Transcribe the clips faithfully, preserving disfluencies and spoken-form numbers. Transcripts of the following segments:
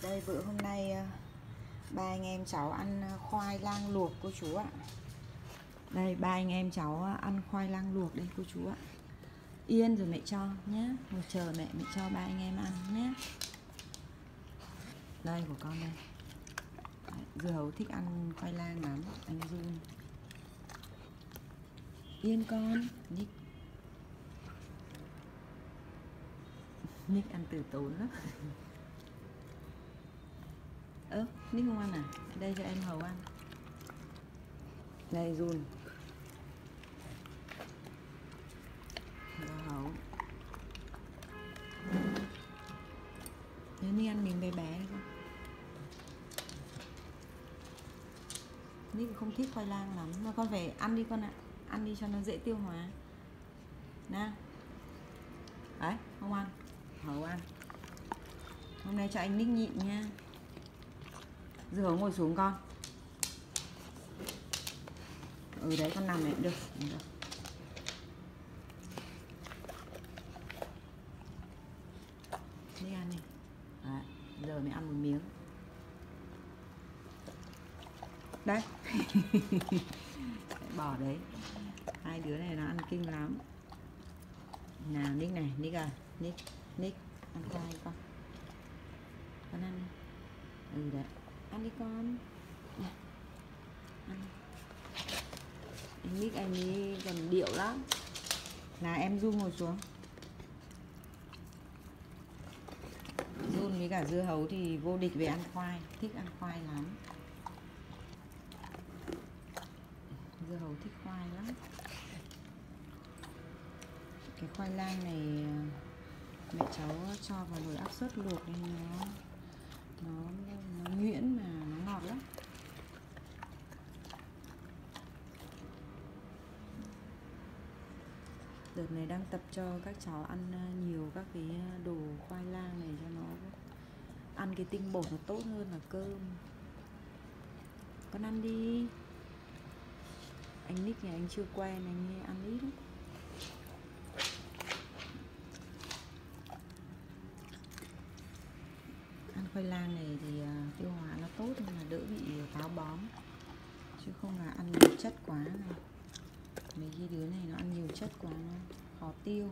Đây bữa hôm nay ba anh em cháu ăn khoai lang luộc cô chú ạ. Đây ba anh em cháu ăn khoai lang luộc đây cô chú ạ. Yên rồi mẹ cho nhé. Ngồi chờ mẹ mẹ cho ba anh em ăn nhé. Đây của con đây. Đấy, dưa hấu thích ăn khoai lang lắm anh Dung. Yên con. Nick Nick ăn từ tốn lắm. Ơ, ừ, Nick không ăn à? Đây cho em Hầu ăn. Đây Jun. Hầu. Nếu Nick ăn miếng bé bé đi con. Nick không thích khoai lang lắm mà con phải ăn đi con ạ. Ăn đi cho nó dễ tiêu hóa. Nào. Đấy, không ăn. Hầu ăn. Hôm nay cho anh Nick nhịn nha. Dưa hấu ngồi xuống con. Ừ đấy con nằm này cũng được, được. Đi ăn đi. Đấy, giờ mẹ ăn một miếng. Đây. Bỏ đấy. Hai đứa này nó ăn kinh lắm. Nào Nick này, Nick à, Nick, Nick ăn khoai con. Con ăn đi. Ừ đấy. Ăn đi con. Này. Ăn đi. Anh Nick anh ấy gần điệu lắm. Nào em Dung ngồi xuống. Dung với cả dưa hấu thì vô địch về ăn khoai. Thích ăn khoai lắm. Dưa hấu thích khoai lắm. Cái khoai lang này mẹ cháu cho vào nồi áp suất luộc nên nó nó nó nhuyễn mà nó ngọt lắm. Đợt này đang tập cho các cháu ăn nhiều các cái đồ khoai lang này cho nó ăn cái tinh bột nó tốt hơn là cơm. Con ăn đi. Anh Nick này anh chưa quen, anh ăn ít lắm. Ăn khoai lang này thì tiêu hóa nó tốt nên là đỡ bị táo bón. Chứ không là ăn nhiều chất quá này. Mấy cái đứa này nó ăn nhiều chất quá nó khó tiêu.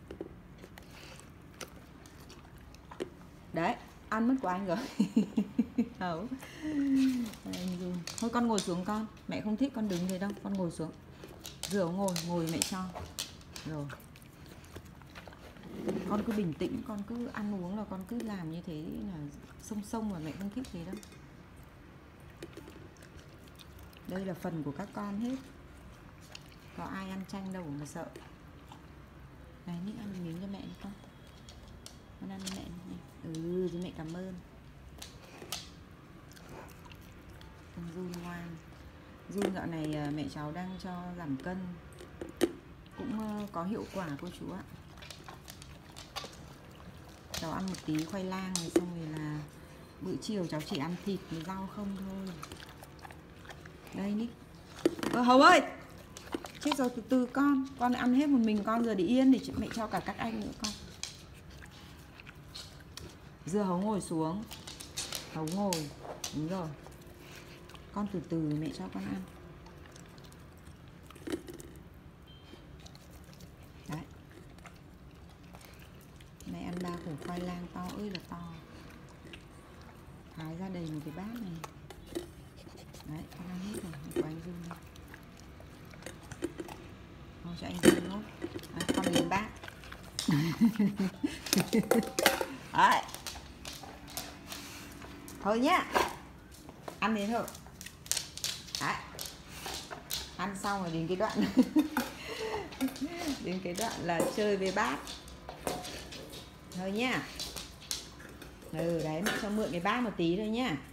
Đấy, ăn mất của anh rồi. Hấu. Anh Dung. Thôi con ngồi xuống con. Mẹ không thích con đứng thế đâu, con ngồi xuống. Rửa ngồi, ngồi mẹ cho. Rồi. Con cứ bình tĩnh, con cứ ăn uống là con cứ làm như thế là sông sông mà mẹ không thích thế đâu. Đây là phần của các con hết. Có ai ăn chanh đâu mà sợ. Này Nick ăn một miếng cho mẹ đi con. Con ăn với mẹ này. Ừ, với mẹ cảm ơn. Con Jun ngoan. Jun dạo này mẹ cháu đang cho giảm cân. Cũng có hiệu quả cô chú ạ. Cháu ăn một tí khoai lang này xong rồi là bữa chiều cháu chỉ ăn thịt với rau không thôi. Đây Nick. Ơ Hầu ơi. Chết rồi, từ từ con. Con ăn hết một mình con rồi, đi yên để mẹ cho cả các anh nữa con. Dưa hấu ngồi xuống. Hấu ngồi. Đúng rồi. Con từ từ mẹ cho con ăn. Đấy. Mẹ ăn ba củ khoai lang to ơi là to. Thái ra đầy một cái bát này. Đấy, con ăn hết rồi. Của anh Dung đây. Thôi cho anh Dung nốt. Đấy, con đến bát. Đấy. Thôi nhá. Ăn đến thôi. Đấy. Ăn xong rồi đến cái đoạn đến cái đoạn là chơi với bát. Thôi nhá. Ừ đấy, mẹ cho mượn cái bát một tí thôi nhá.